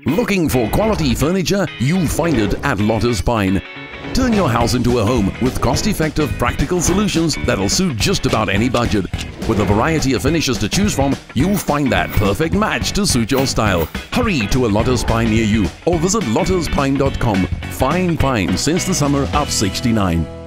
Looking for quality furniture? You'll find it at Lotus Pine. Turn your house into a home with cost-effective, practical solutions that'll suit just about any budget. With a variety of finishes to choose from, you'll find that perfect match to suit your style. Hurry to a Lotus Pine near you or visit lotuspine.com. Fine pine since the summer of '69.